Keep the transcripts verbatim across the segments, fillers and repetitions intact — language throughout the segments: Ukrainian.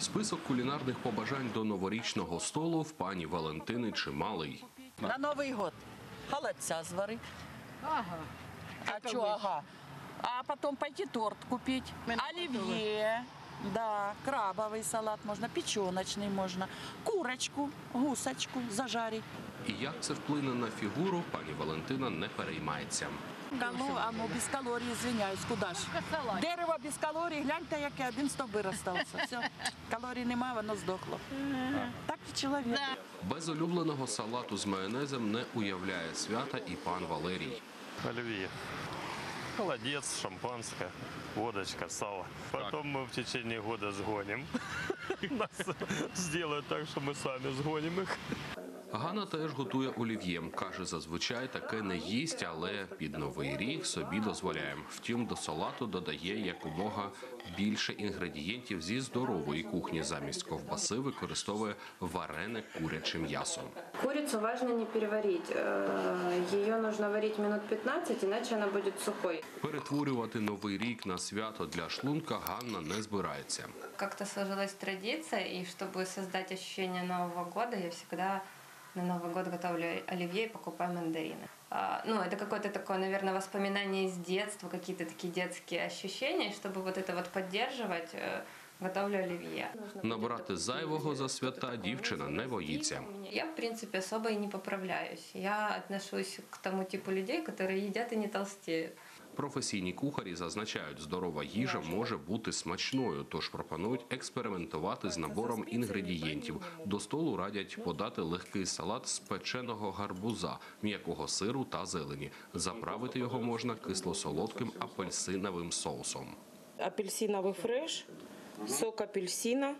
Список кулінарних побажань до новорічного столу в пані Валентини чималий. На Новий год холодця зварить. Ага. А что, ага? А потом пойти торт купить, оливье, да, крабовый салат можно, печеночный можно, курочку, гусочку зажарить. І як це вплине на фігуру, пані Валентина не переймається. Кало, а ну без калорій, извиняюсь, куди ж? Дерево без калорій, гляньте, який один стовбир остався. Все, калорій немає, воно здохло. Так і чоловік. Без улюбленого салату з майонезом не уявляє свята і пан Валерій. Оливье. Холодец, шампанское, водочка, сало. Потом мы в течение года сгоним. Нас сделают так, что мы сами сгоним их. Ганна теж готує олів'є. Каже, зазвичай таке не їсть, але під Новий рік собі дозволяє. Втім, до салату додає якомога більше інгредієнтів зі здорової кухні. Замість ковбаси використовує варене куряче м'ясо. Курицу важно не переварить. Ее нужно варить минут пятнадцать, иначе она будет сухой. Перетворювати Новий рік на свято для шлунка Ганна не збирається. Как-то сложилась традиция, и чтобы создать ощущение Нового года, я всегда на Новый год готовлю оливье и покупаю мандарины. А, ну, это какое-то такое, наверное, воспоминание из детства, какие-то такие детские ощущения, чтобы вот это вот поддерживать, готовлю оливье. Набирати зайвого за свята дівчина не боїться. Я, в принципе, особо и не поправляюсь. Я отношусь к тому типу людей, которые едят и не толстеют. Професійні кухарі зазначають, здорова їжа може бути смачною, тож пропонують експериментувати з набором інгредієнтів. До столу радять подати легкий салат з печеного гарбуза, м'якого сиру та зелені. Заправити його можна кисло-солодким апельсиновим соусом. Апельсиновый фреш, сок апельсина,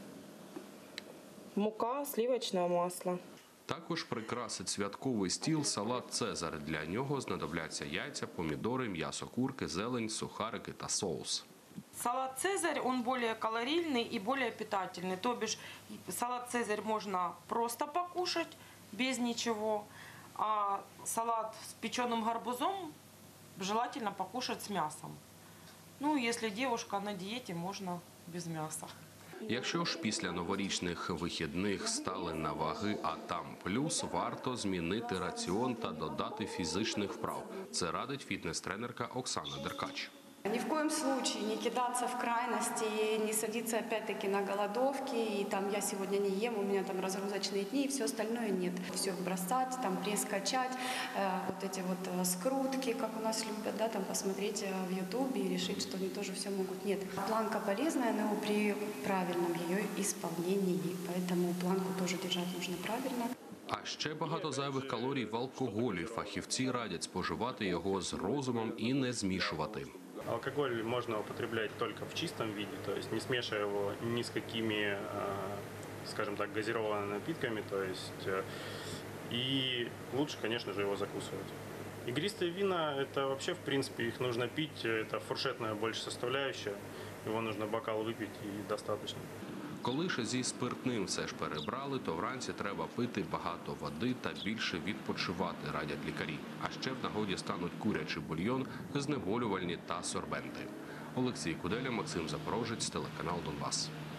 мука, сливочное масло. Також прикрасить святковий стіл салат «Цезар». Для нього знадобляться яйця, помідори, м'ясо курки, зелень, сухарики та соус. Салат «Цезарь», он более калорийный и более питательный. То бишь салат «Цезарь» можно просто покушать без ничего, а салат с печеным гарбузом желательно покушать с мясом. Ну, если девушка на диете, можно без мяса. Якщо ж після новорічних вихідних стали на ваги, а там плюс, варто змінити раціон та додати фізичних вправ. Це радить фітнес-тренерка Оксана Деркач. Ни в коем случае не кидаться в крайности, не садиться опять-таки на голодовки, и там я сегодня не ем, у меня там разгрузочные дни, и все остальное нет. Все бросать, там пресс качать, э, вот эти вот скрутки, как у нас любят, да, там посмотреть в ютубе и решить, что они тоже все могут. Нет, планка полезная, но при правильном ее исполнении, поэтому планку тоже держать нужно правильно. А ще багато зайвих калорій в алкоголі. Фахівці радять споживати його з розумом і не змішувати. Алкоголь можно употреблять только в чистом виде, то есть не смешивая его ни с какими, скажем так, газированными напитками, то есть и лучше, конечно же, его закусывать. Игристые вина, это вообще, в принципе, их нужно пить, это фуршетная больше составляющая, его нужно бокал выпить и достаточно. Коли ж зі спиртним все ж перебрали, то вранці треба пити багато води та більше відпочивати, радять лікарі. А ще в нагоді стануть курячий бульйон, знеболювальні та сорбенти. Олексій Куделя, Максим Запорожець, телеканал «Донбас».